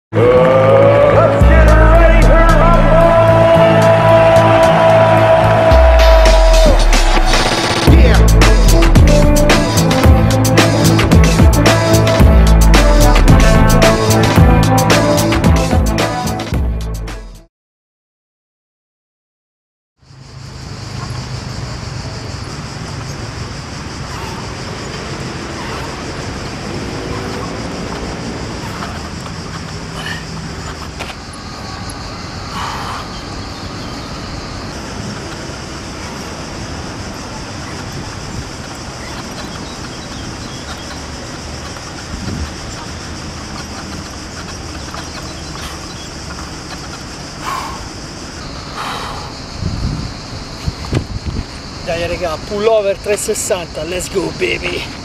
Let's get ready to rumble! Yeah. Dai raga, pullover 360, let's go baby!